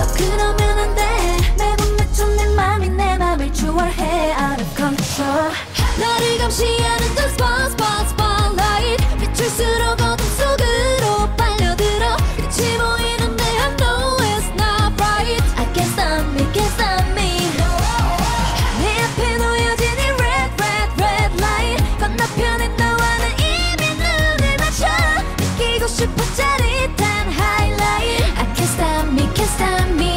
그러면 안 돼. 매번 맺힌 내 맘이 내 맘을 좋아해. Out of control. 나를 감시하는 the spotlight. 비출수록 어둠 속으로 빨려들어. 끝이 보이는데 I know it's not right. I can't stop me, can't stop me. 내 앞에 놓여진 이 red light. 건너편에 너와는 이미 눈을 맞춰. 느끼고 싶어 짜릿한 highlight. I can't stop me, can't stop me.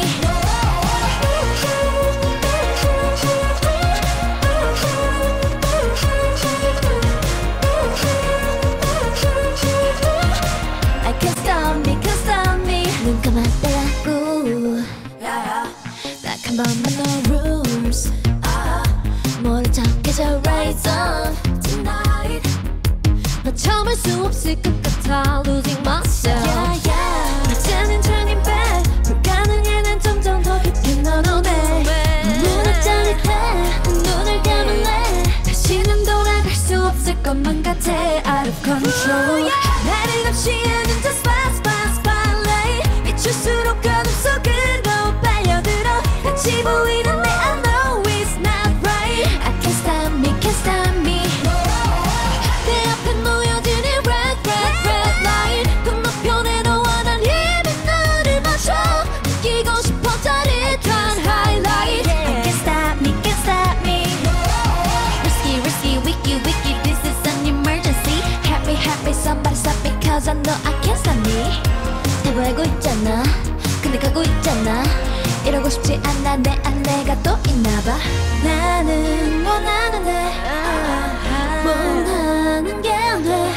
I can't stop me, can't stop me. 눈 감았더라고. 딱 한 번만 no rules. 모른 척해줘 rise on tonight. 너 참을 수 없을 것 같아 losing myself. 이제는 turning back. 불가능해 난 점점 더 깊이 너너네. 눈을 짜릿해 눈을 감을래. 다시는 돌아갈 수 없을 것만 같아 out of control. 나를 감시하는 the spotlight. 비출수록 어둠 속으로 빨려들어. 같이 보이는데 I know it's not right. I can't stop me, can't stop me. 내 앞에 놓여진 이 red light. 건너편에 너와 난 이미 눈을 맞춰. 느끼고 싶어 짜릿한 highlight. I can't stop me, can't stop me. Risky, risky, wicky, this is an emergency. Happy, somebody stop me cause I know I can't stop me. 대보 알고 있잖아. 근데 가고 있잖아. 이러고 싶지 않아 내 안내가 또 있나봐. 나는 원하는데 원하는 게 안 돼.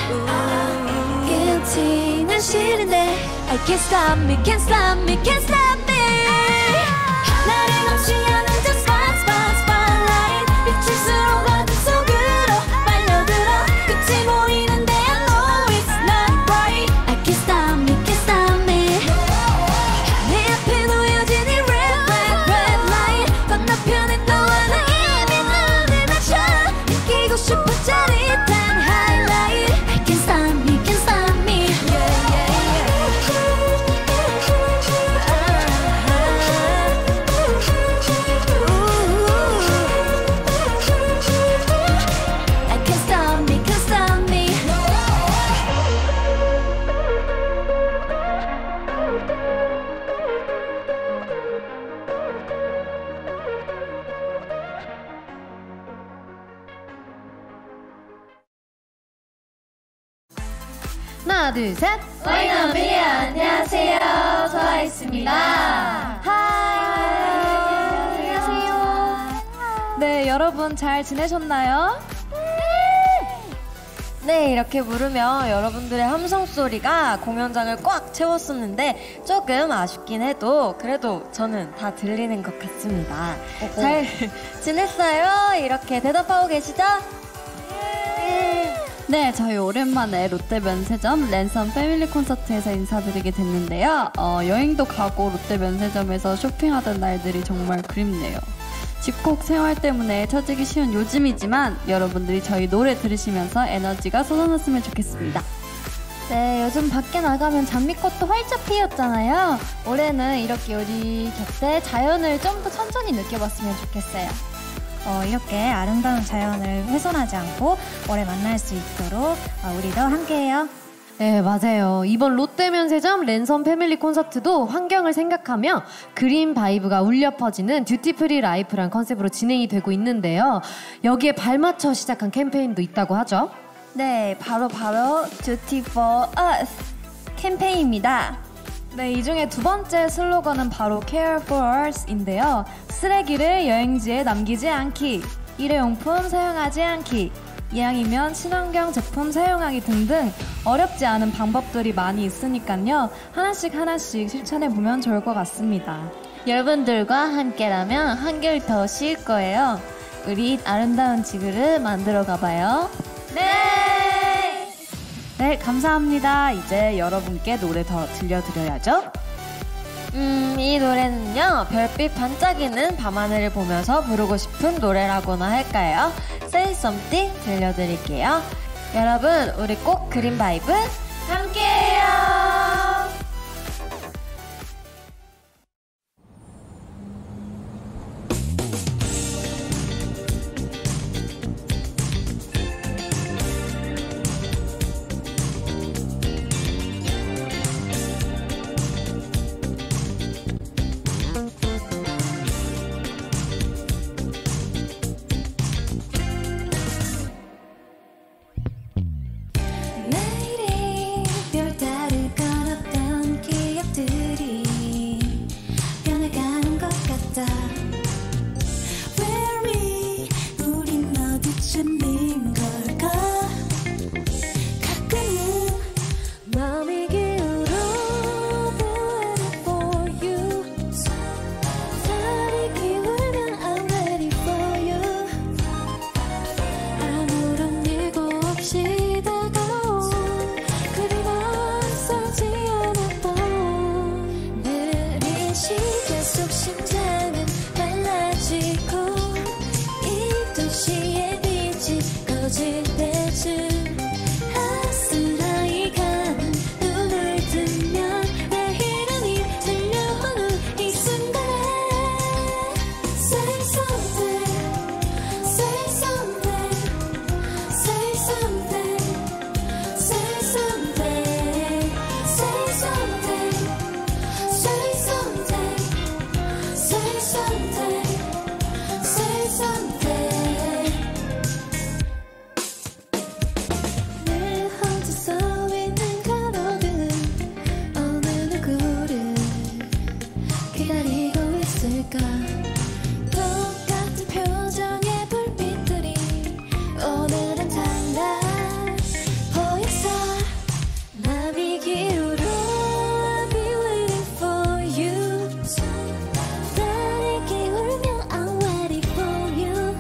guilty 난 싫은데 I can't stop me, can't stop me, can't stop me. 나를 감시하는 the spotlight. 비칠수록 어둠 속으로 빨려들어. 끝이 보이는데 I know it's not right. I can't stop me, can't stop me. 내 앞에 놓여진 이 red light. 건너편에 너와 나 이미 눈을 맞춰. 느끼고 싶어 짜릿한 highlight. I can't stop me, can't stop me. I can't stop me, can't stop me. 하나 둘 셋. 와이너비 안녕하세요. 트와이스입니다. 안녕하세요. 네, 여러분 잘 지내셨나요? 네, 이렇게 부르면 여러분들의 함성 소리가 공연장을 꽉 채웠었는데 조금 아쉽긴 해도 그래도 저는 다 들리는 것 같습니다. 잘 지냈어요? 이렇게 대답하고 계시죠? 네, 저희 오랜만에 롯데 면세점 랜선 패밀리 콘서트에서 인사드리게 됐는데요. 여행도 가고 롯데 면세점에서 쇼핑하던 날들이 정말 그립네요. 집콕 생활 때문에 처지기 쉬운 요즘이지만 여러분들이 저희 노래 들으시면서 에너지가 솟아났으면 좋겠습니다. 네, 요즘 밖에 나가면 장미꽃도 활짝 피었잖아요. 올해는 이렇게 우리 곁에 자연을 좀 더 천천히 느껴봤으면 좋겠어요. 이렇게 아름다운 자연을 훼손하지 않고 오래 만날 수 있도록 우리도 함께해요. 네, 맞아요. 이번 롯데면세점 랜선 패밀리 콘서트도 환경을 생각하며 그린 바이브가 울려 퍼지는 듀티프리 라이프란 컨셉으로 진행이 되고 있는데요. 여기에 발맞춰 시작한 캠페인도 있다고 하죠. 네, 바로 Duty for Us 캠페인입니다. 네, 이 중에 두 번째 슬로건은 바로 Care for Earth인데요. 쓰레기를 여행지에 남기지 않기, 일회용품 사용하지 않기, 이왕이면 친환경 제품 사용하기 등등 어렵지 않은 방법들이 많이 있으니까요. 하나씩 실천해보면 좋을 것 같습니다. 여러분들과 함께라면 한결 더 쉬울 거예요. 우리 아름다운 지구를 만들어 가봐요. 네, 감사합니다. 이제 여러분께 노래 더 들려드려야죠. 이 노래는요, 별빛 반짝이는 밤하늘을 보면서 부르고 싶은 노래라고나 할까요? Say Something 들려드릴게요. 여러분, 우리 꼭 그린 바이브 함께해요. 내일이 별다를 건 없던 기억들이 변해가는 것 같아. Where we 우린 어디쯤인 걸까. 가끔은 마음이 기울어 Waiting for you. 달이 기울면 I'm ready for you. 아무런 예고 없이 다가온 그림 낯설지 않았던 느린 시계 속 심장은 빨라지고 이 도시의 빛이 꺼질 때쯤 아스라이 가는 눈을 뜨면 내 이름이 들려오는 이 순간에 Say something, say something, say something, say something, say something, say something, say something, say something. 늘 혼자서 있는 가로등 어느 누구를 기다리고 있을까. 똑같은 표정의 불빛들이 오늘은 달라 보였어. 맘이 기울어 I'll be waiting for you. 달이 기울면 I'm ready for you.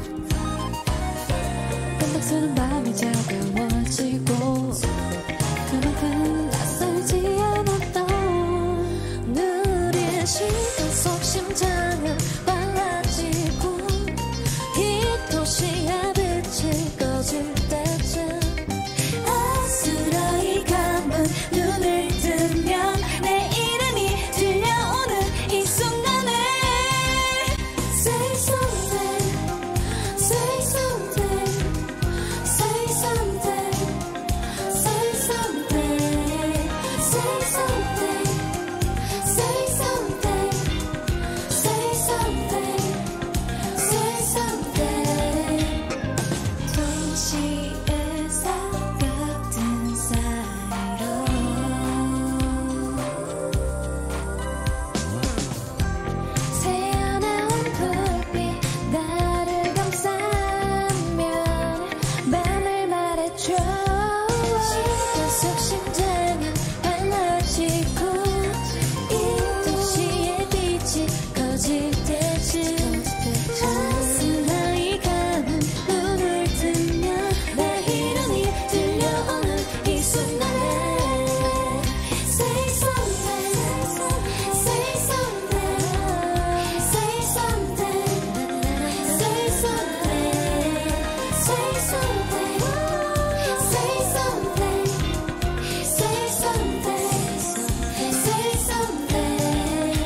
깜빡수는 밤이 차가워지고 그만큼 낯설지 않았던 느린 시간 속 심장은 빨라지고 이 도시의 빛이 꺼질 때쯤 아스라이 감은 눈을 뜨면 내 이름이 들려오는 이 순간에 Say something, say something, say something, say something, say something, say something, say something, say something. 도시에서 같은 사이로 새어나온 불빛 나를 감싸면 맘을 말해줘. 시간 속 심장은 빨라지고 이 도시의 빛이 꺼질 때쯤 아스라이 가는 눈을 뜨면 내 이름이 들려오는 이 순간에 Say something, say something, say something, say something, say something, say something, say something, say something.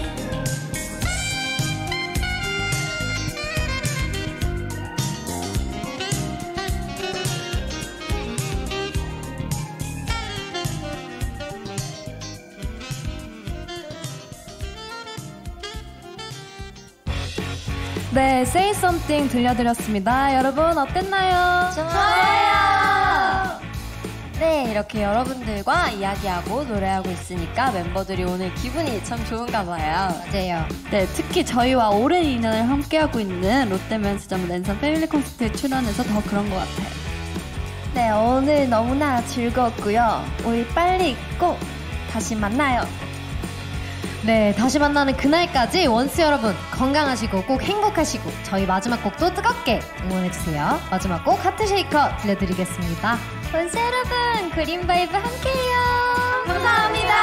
네, Say Something 들려드렸습니다. 여러분 어땠나요? 좋아요. 네, 이렇게 여러분들과 이야기하고 노래하고 있으니까 멤버들이 오늘 기분이 참 좋은가 봐요. 맞아요. 네, 특히 저희와 오랜 인연을 함께하고 있는 롯데면세점 랜선 패밀리 콘서트에 출연해서 더 그런 것 같아요. 네, 오늘 너무나 즐거웠고요. 우리 빨리 꼭 다시 만나요. 네, 다시 만나는 그날까지 원스 여러분 건강하시고 꼭 행복하시고 저희 마지막 곡도 뜨겁게 응원해주세요. 마지막 곡 하트쉐이커 들려드리겠습니다. 원스 여러분, 그린 바이브 함께해요. 감사합니다.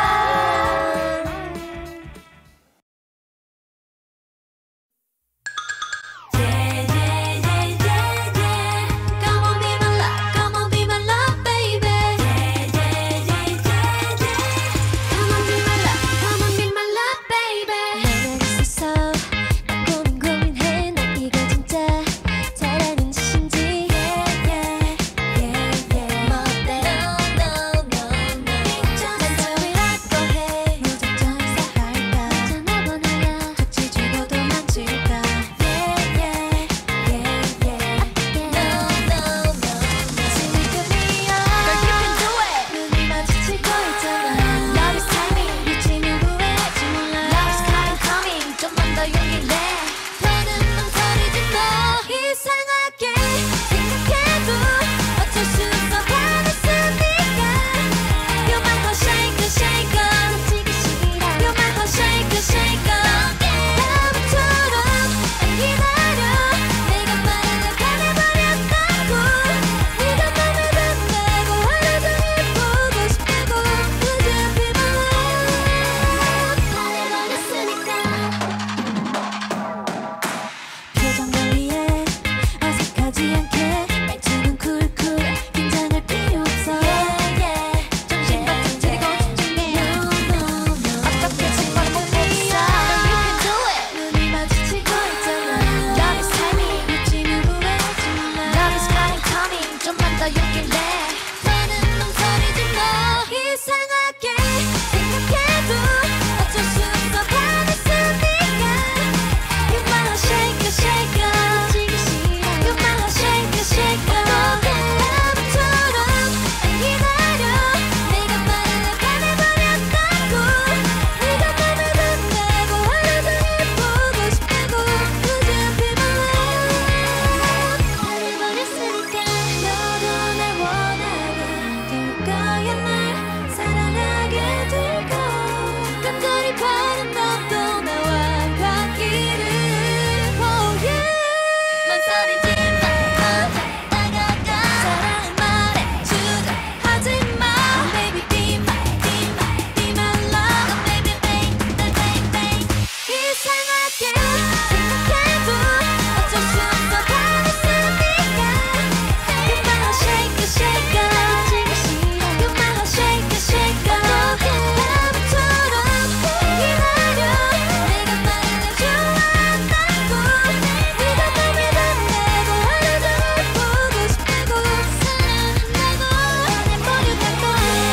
Come on, be my love, come on, be my love, baby. Come on, be my love, come on, be my love, baby. 내가 있어서 나 고민해. 나 이거 진짜 잘하는 짓인지. 멋대로 no. 난 저리라고 해. 무작정 이사할까. 전화번호야. 이상하게 생각해도 어쩔 수 없어 받았으니까 그만 shake it shake it 그만 shake it shake it 밤토록 기다려 내가 말을 좋아한다고 네가 날 믿어내고 하루도 보고 싶다고 사랑한다고 보내버렸다고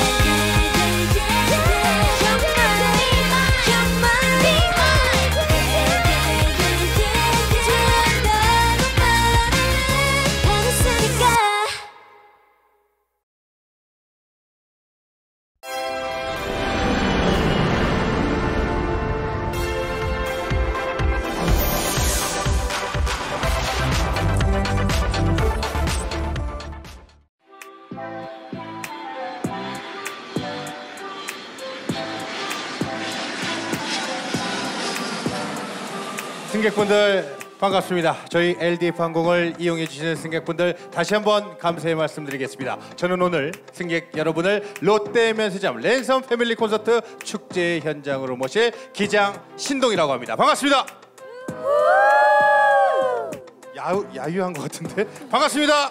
승객분들 반갑습니다. 저희 LDF 항공을 이용해 주시는 승객분들 다시 한번 감사의 말씀드리겠습니다. 저는 오늘 승객 여러분을 롯데 면세점 랜선 패밀리 콘서트 축제 현장으로 모실 기장 신동이라고 합니다. 반갑습니다. 야유한 것 같은데 반갑습니다.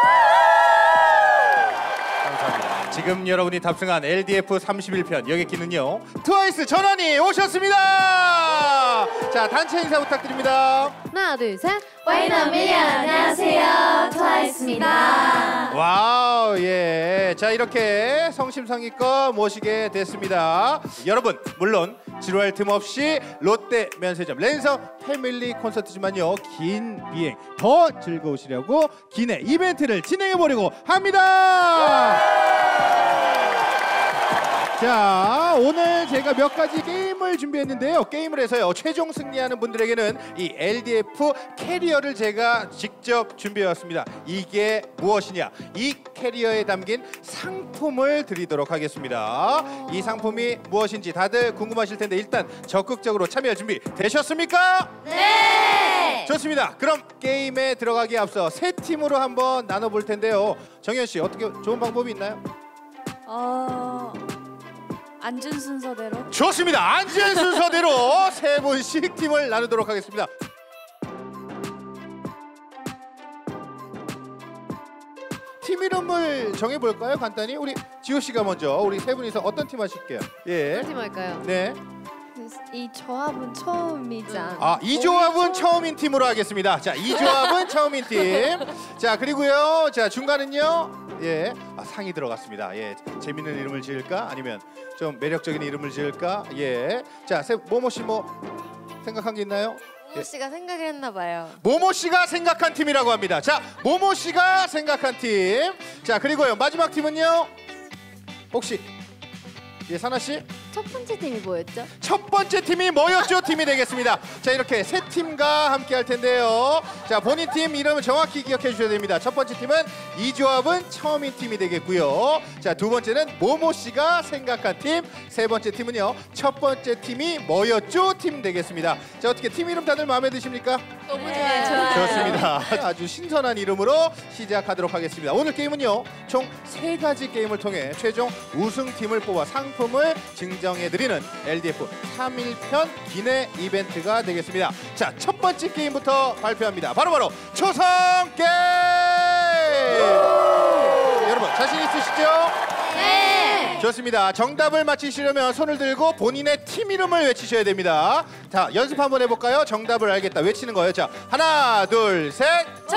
감사합니다. 지금 여러분이 탑승한 LDF 31편 여객기는요 트와이스 전원이 오셨습니다. 자, 단체 인사 부탁드립니다. 하나, 둘, 셋. 와이너밀리언 안녕하세요 트와이스입니다. 와우, 예. 자, 이렇게 성심성의껏 모시게 됐습니다. 여러분, 물론 지루할 틈 없이 롯데 면세점 랜선 패밀리 콘서트지만요 긴 비행 더 즐거우시려고 기내 이벤트를 진행해보려고 합니다. 자, 오늘 제가 몇 가지 게임을 준비했는데요. 게임을 해서요 최종 승리하는 분들에게는 이 LDF 캐리어를 제가 직접 준비해왔습니다. 이게 무엇이냐, 이 캐리어에 담긴 상품을 드리도록 하겠습니다. 이 상품이 무엇인지 다들 궁금하실 텐데 일단 적극적으로 참여할 준비 되셨습니까? 네. 좋습니다. 그럼 게임에 들어가기에 앞서 세 팀으로 한번 나눠볼 텐데요. 정현 씨, 어떻게 좋은 방법이 있나요? 앉은 순서대로. 좋습니다. 앉은 순서대로 세 분씩 팀을 나누도록 하겠습니다. 팀 이름을 정해볼까요? 간단히 우리 지호 씨가 먼저 우리 세 분이서 어떤 팀 하실게요? 예. 어떤 팀 할까요? 네. 이 조합은 처음이지 않아. 아, 이 조합은 처음인 팀으로 하겠습니다. 자, 이 조합은 처음인 팀. 자, 그리고요. 자, 중간은요. 예. 아, 상이 들어갔습니다. 예. 재밌는 이름을 지을까? 아니면 좀 매력적인 이름을 지을까? 예. 자, 모모 씨 뭐 생각한 게 있나요? 모모 씨가 생각을 했나 봐요. 모모 씨가 생각한 팀이라고 합니다. 자, 모모 씨가 생각한 팀. 자, 그리고요. 마지막 팀은요. 혹시 예, 사나 씨? 첫 번째 팀이 뭐였죠? 첫 번째 팀이 뭐였죠? 팀이 되겠습니다. 자, 이렇게 세 팀과 함께 할 텐데요. 자, 본인 팀 이름을 정확히 기억해 주셔야 됩니다. 첫 번째 팀은 이 조합은 처음인 팀이 되겠고요. 자, 두 번째는 모모 씨가 생각한 팀. 세 번째 팀은요. 첫 번째 팀이 뭐였죠? 팀 되겠습니다. 자, 어떻게 팀 이름 다들 마음에 드십니까? 너무 좋아요. 좋습니다. 아주 신선한 이름으로 시작하도록 하겠습니다. 오늘 게임은요. 총 3가지 게임을 통해 최종 우승팀을 뽑아 상품을 증정해드리는 LDF 3일편 기내 이벤트가 되겠습니다. 자, 첫 번째 게임부터 발표합니다. 바로바로 초성 게임! 여러분 자신 있으시죠? 네. 좋습니다. 정답을 맞히시려면 손을 들고 본인의 팀 이름을 외치셔야 됩니다. 자, 연습 한번 해볼까요? 정답을 알겠다 외치는 거예요. 자, 하나 둘 셋.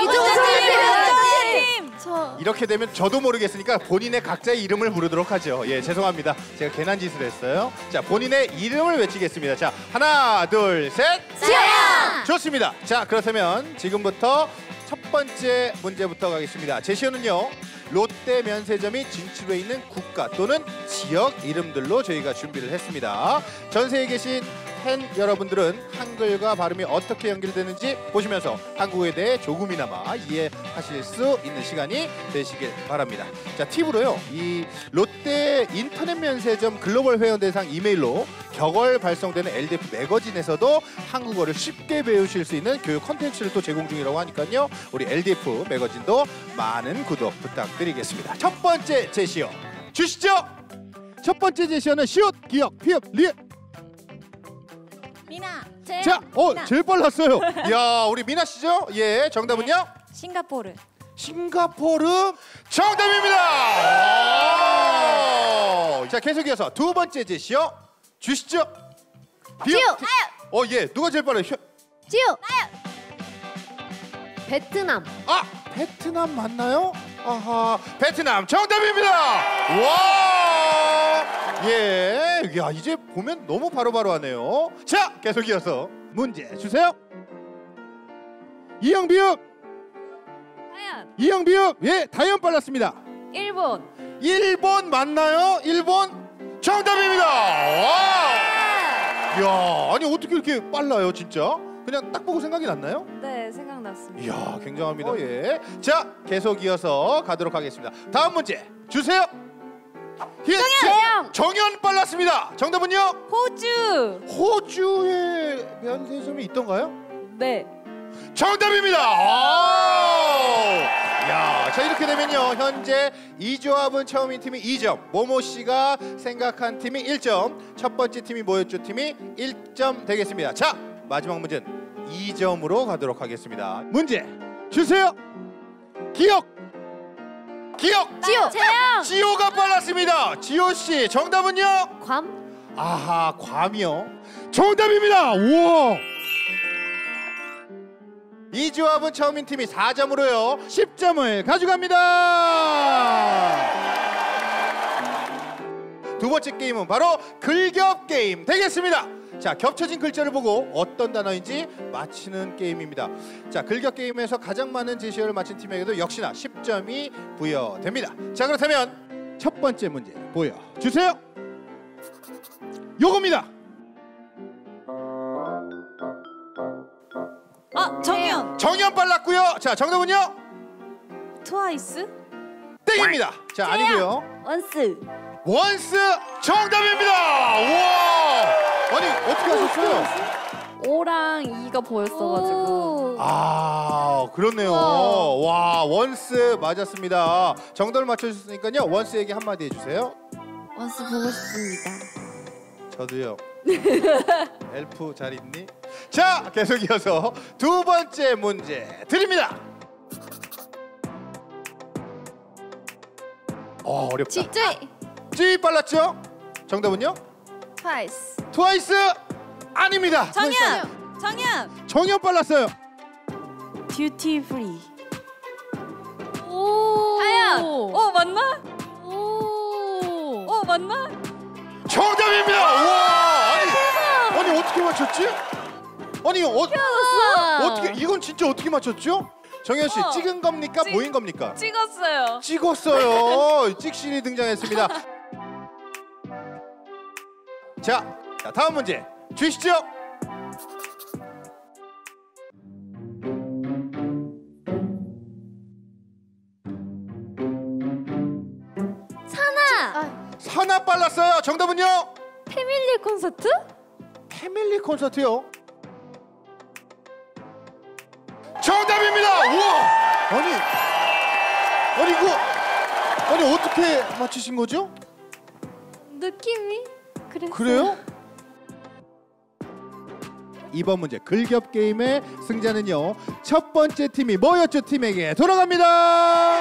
이렇게 되면 저도 모르겠으니까 본인의 각자의 이름을 부르도록 하죠. 예, 죄송합니다. 제가 괜한 짓을 했어요. 자, 본인의 이름을 외치겠습니다. 자, 하나 둘 셋. 지호야. 좋습니다. 자, 그렇다면 지금부터 첫 번째 문제부터 가겠습니다. 제시어는요. 롯데 면세점이 진출해 있는 국가 또는 지역 이름들로 저희가 준비를 했습니다. 전세에 계신 팬 여러분들은 한글과 발음이 어떻게 연결되는지 보시면서 한국에 대해 조금이나마 이해하실 수 있는 시간이 되시길 바랍니다. 자, 팁으로요. 이 롯데 인터넷 면세점 글로벌 회원 대상 이메일로 격월 발송되는 LDF 매거진에서도 한국어를 쉽게 배우실 수 있는 교육 콘텐츠를 또 제공 중이라고 하니까요. 우리 LDF 매거진도 많은 구독 부탁드리겠습니다. 첫 번째 제시어 주시죠. 첫 번째 제시어는 시옷, 기역, 피읍, 리을. 미나. 자, 제일 빨랐어요. 이야, 우리 미나 씨죠? 예, 정답은요? 싱가포르. 싱가포르 정답입니다. 자, 계속 이어서 두 번째 제시어 주시죠. 지우. 예, 누가 제일 빨라요? 지우. 베트남. 아, 베트남 맞나요? 아하, 베트남 정답입니다. 와, 예, 야, 이제 보면 너무 바로바로 하네요. 자, 계속 이어서 문제 주세요. 이영비읍. 하얀. 이영비읍. 예, 다이언 빨랐습니다. 일본. 일본 맞나요? 일본 정답입니다. 와, 야, 아니 어떻게 이렇게 빨라요, 진짜? 그냥 딱 보고 생각이 났나요? 네, 생각났습니다. 이야, 굉장합니다. 예. 자, 계속 이어서 가도록 하겠습니다. 다음 문제 주세요. 정연 빨랐습니다. 정답은요? 호주. 호주에 면세점이 있던가요? 네. 정답입니다. 야, 자, 이렇게 되면요, 현재 이 조합은 처음인 팀이 2점, 모모 씨가 생각한 팀이 1점, 첫 번째 팀이 뭐였죠? 팀이 1점 되겠습니다. 자, 마지막 문제는 2점으로 가도록 하겠습니다. 문제 주세요. 기억. 지우. 재영. 지호가 빨랐습니다. 지호 씨, 정답은요? 괌. 아하, 괌이요. 정답입니다. 우와. 이 조합은 처음인 팀이 4점으로요 10점을 가져갑니다. 두 번째 게임은 바로 글겹 게임 되겠습니다. 자, 겹쳐진 글자를 보고 어떤 단어인지 맞히는 게임입니다. 자, 글겹 게임에서 가장 많은 제시어를 맞힌 팀에게도 역시나 10점이 부여됩니다. 자, 그렇다면 첫 번째 문제 보여주세요. 요겁니다. 정연. 정연 빨랐고요. 자, 정답은요? 트와이스. 땡입니다. 자, 아니고요. 원스. 원스 정답입니다. 우와, 아니 어떻게 하셨어요? O랑 E가 보였어가지고. 아, 그렇네요. 와, 원스 맞았습니다. 정답을 맞춰주셨으니까요, 원스에게 한마디 해주세요. 원스 보고 싶습니다. 저도요. 엘프 잘 있니? 자, 계속 이어서 두 번째 문제 드립니다. 어렵다. 찌 빨랐죠? 정답은요? 트와이스. 트와이스 아닙니다. 정연. 정연 빨랐어요. 듀티 프리. 하얀. 맞나? 맞나? 정답입니다. 우와, 아니 어떻게 맞췄지? 아니 어떻게 이건 진짜 어떻게 맞췄죠? 정연 씨, 찍은 겁니까? 보인 겁니까? 찍었어요. 찍었어요. 찍신이 등장했습니다. 자, 다음 문제 주시죠. 사나 빨랐어요. 정답은요? 패밀리 콘서트? 패밀리 콘서트요. 정답입니다. 우와, 아니 어떻게 맞추신 거죠? 느낌이 그래요? 이번 문제 글겹 게임의 승자는요, 첫 번째 팀이 뭐였죠? 팀에게 돌아갑니다.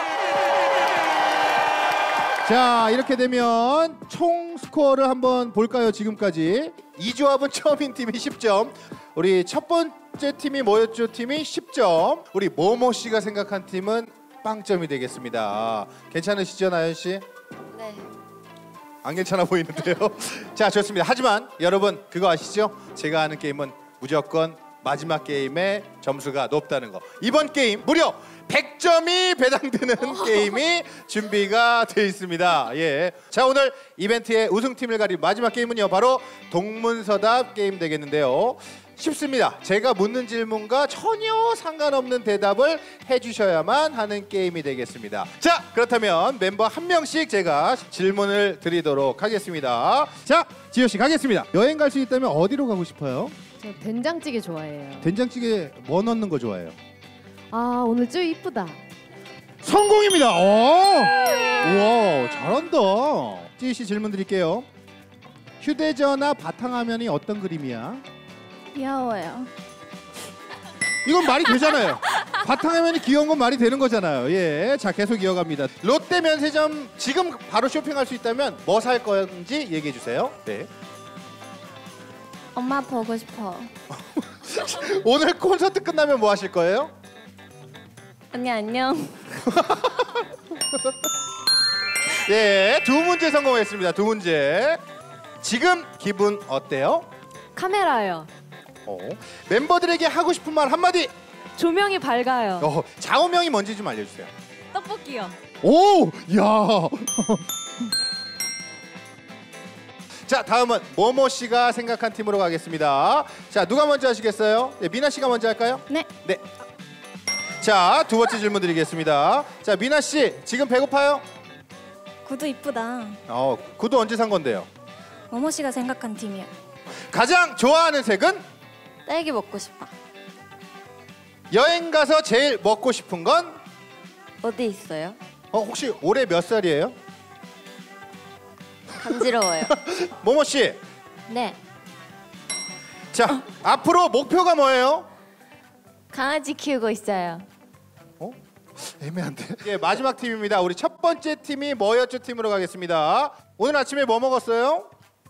자, 이렇게 되면 총 스코어를 한번 볼까요? 지금까지 이 조합은 처음인 팀이 10점, 우리 첫 번째 팀이 뭐였죠? 팀이 10점, 우리 모모 씨가 생각한 팀은 빵점이 되겠습니다. 괜찮으시죠, 나연 씨? 네. 안 괜찮아 보이는데요. 자, 좋습니다. 하지만 여러분 그거 아시죠? 제가 하는 게임은 무조건 마지막 게임의 점수가 높다는 거. 이번 게임 무려 100점이 배당되는 게임이 준비가 되어 있습니다. 예. 자, 오늘 이벤트의 우승팀을 가린 마지막 게임은요, 바로 동문서답 게임 되겠는데요. 쉽습니다. 제가 묻는 질문과 전혀 상관없는 대답을 해주셔야만 하는 게임이 되겠습니다. 자, 그렇다면 멤버 한 명씩 제가 질문을 드리도록 하겠습니다. 자, 지효 씨 가겠습니다. 여행 갈 수 있다면 어디로 가고 싶어요? 저 된장찌개 좋아해요. 된장찌개 뭐 넣는 거 좋아해요? 아, 오늘 쭈 이쁘다. 성공입니다. 우와, 잘한다. 지희 씨 질문 드릴게요. 휴대전화 바탕화면이 어떤 그림이야? 귀여워요. 이건 말이 되잖아요. 바탕화면이 귀여운 건 말이 되는 거잖아요. 예, 자 계속 이어갑니다. 롯데 면세점 지금 바로 쇼핑할 수 있다면 뭐 살 건지 얘기해 주세요. 네. 엄마 보고 싶어. 오늘 콘서트 끝나면 뭐 하실 거예요? 언니 안녕. 예, 두 문제 성공했습니다. 두 문제. 지금 기분 어때요? 카메라요. 멤버들에게 하고 싶은 말 한마디. 조명이 밝아요. 좌우명이 뭔지 좀 알려주세요. 떡볶이요. 오, 야. 자, 다음은 모모 씨가 생각한 팀으로 가겠습니다. 자, 누가 먼저 하시겠어요? 네, 미나 씨가 먼저 할까요? 네. 네. 자, 두 번째 질문 드리겠습니다. 자, 미나 씨, 지금 배고파요? 구두 이쁘다. 구두 언제 산 건데요? 모모 씨가 생각한 팀이야. 가장 좋아하는 색은? 딸기 먹고 싶어. 여행 가서 제일 먹고 싶은 건? 어디 있어요? 혹시 올해 몇 살이에요? 간지러워요. 모모 씨, 네. 자, 앞으로 목표가 뭐예요? 강아지 키우고 있어요. 애매한데. 예, 마지막 팀입니다. 우리 첫 번째 팀이 뭐였죠 팀으로 가겠습니다. 오늘 아침에 뭐 먹었어요?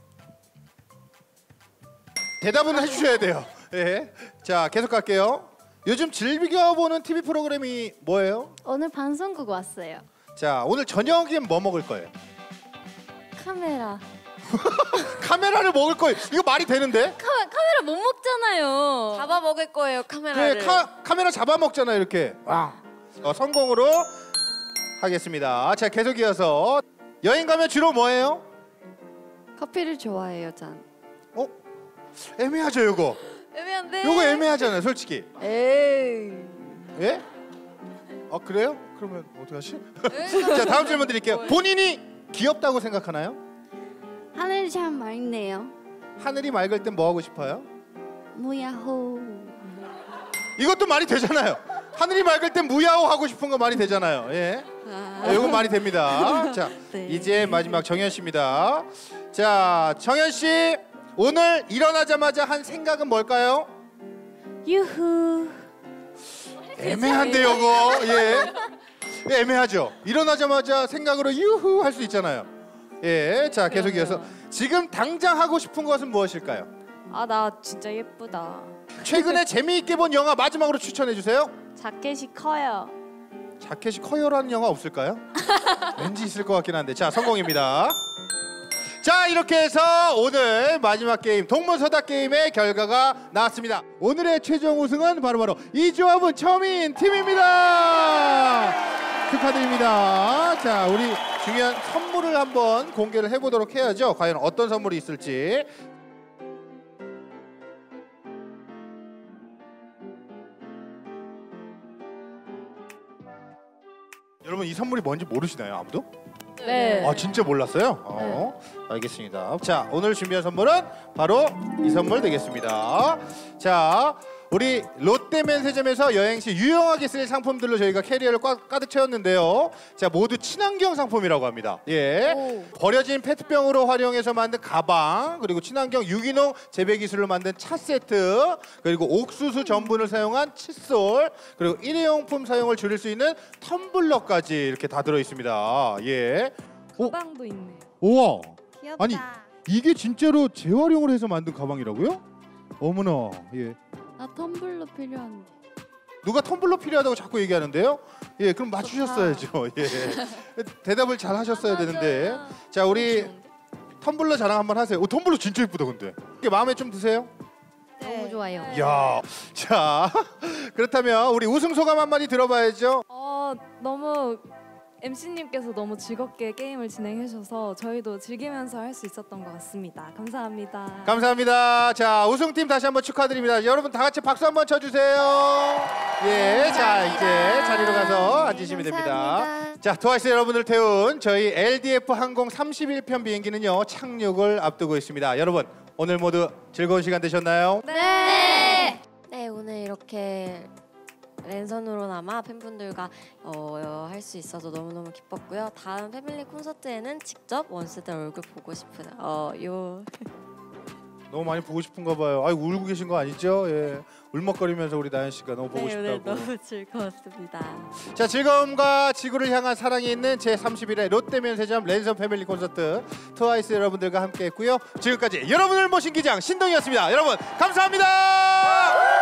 대답은 해주셔야 돼요. 예. 자, 계속 갈게요. 요즘 즐겨보는 TV 프로그램이 뭐예요? 오늘 방송국 왔어요. 자, 오늘 저녁엔 뭐 먹을 거예요? 카메라. 카메라를 먹을 거예요. 이거 말이 되는데? 카메라 못 먹잖아요. 잡아 먹을 거예요 카메라를. 그래, 카메라 잡아먹잖아요 이렇게. 성공으로 하겠습니다. 자, 계속 이어서 여행 가면 주로 뭐예요? 커피를 좋아해요 전. 애매하죠 요거. 애매한데. 요거 애매하잖아요 솔직히. 에이. 예? 그래요? 그러면 어떡하지? 자, 다음 질문 드릴게요. 본인이 귀엽다고 생각하나요? 하늘이 참 맑네요. 하늘이 맑을 땐 뭐 하고 싶어요? 무야호. 이것도 말이 되잖아요. 하늘이 맑을 땐 무야호 하고 싶은 거 말이 되잖아요. 예. 이건 말이 됩니다. 자, 네. 이제 마지막 정현 씨입니다. 자, 정현 씨 오늘 일어나자마자 한 생각은 뭘까요? 유후. 애매한데 요거. 예. 애매하죠. 일어나자마자 생각으로 유후 할 수 있잖아요. 예. 자, 계속 이어서 지금 당장 하고 싶은 것은 무엇일까요? 나 진짜 예쁘다. 최근에 재미있게 본 영화 마지막으로 추천해 주세요. 자켓이 커요. 자켓이 커요라는 영화 없을까요? 왠지 있을 것 같긴 한데. 자, 성공입니다. 자, 이렇게 해서 오늘 마지막 게임 동문서답 게임의 결과가 나왔습니다. 오늘의 최종 우승은 바로 이 조합은 처음인 팀입니다. 축하드립니다. 자, 우리 중요한 선물을 한번 공개를 해보도록 해야죠. 과연 어떤 선물이 있을지. 여러분 이 선물이 뭔지 모르시나요? 아무도? 네. 진짜 몰랐어요? 알겠습니다. 자, 오늘 준비한 선물은 바로 이 선물 되겠습니다. 자, 우리 롯데 면세점에서 여행 시 유용하게 쓸 상품들로 저희가 캐리어를 가득 채웠는데요. 자, 모두 친환경 상품이라고 합니다. 예. 버려진 페트병으로 활용해서 만든 가방, 그리고 친환경 유기농 재배 기술로 만든 차 세트, 그리고 옥수수 전분을 사용한 칫솔, 그리고 일회용품 사용을 줄일 수 있는 텀블러까지 이렇게 다 들어 있습니다. 예. 가방도 있네요. 우와. 귀엽다. 아니, 이게 진짜로 재활용을 해서 만든 가방이라고요? 어머나. 예. 나 텀블러 필요한데. 누가 텀블러 필요하다고 자꾸 얘기하는데요? 예, 그럼 맞추셨어야죠. 예. 대답을 잘 하셨어야 되는데. 자, 우리 텀블러 자랑 한번 하세요. 텀블러 진짜 예쁘다 근데. 이게 마음에 좀 드세요? 너무 좋아요. 이야. 자, 그렇다면 우리 우승 소감 한마디 들어봐야죠. 너무 MC님께서 너무 즐겁게 게임을 진행해 주셔서 저희도 즐기면서 할 수 있었던 것 같습니다. 감사합니다. 감사합니다. 자, 우승팀 다시 한번 축하드립니다. 여러분 다 같이 박수 한번 쳐주세요. 예, 자, 이제 자리로 가서 앉으시면 됩니다. 감사합니다. 자, 트와이스 여러분을 태운 저희 LDF 항공 31편 비행기는요 착륙을 앞두고 있습니다. 여러분 오늘 모두 즐거운 시간 되셨나요? 네, 오늘 이렇게 랜선으로나마 팬분들과 할 수 있어서 너무너무 기뻤고요. 다음 패밀리 콘서트에는 직접 원스들 얼굴 보고 싶은 너무 많이 보고 싶은가 봐요. 아이 울고 계신 거 아니죠? 예. 울먹거리면서 우리 나연 씨가 너무 보고 싶다고. 네, 너무 즐거웠습니다. 자, 즐거움과 지구를 향한 사랑이 있는 제31회 롯데면세점 랜선 패밀리 콘서트 트와이스 여러분들과 함께했고요. 지금까지 여러분을 모신 기장 신동이었습니다. 여러분 감사합니다.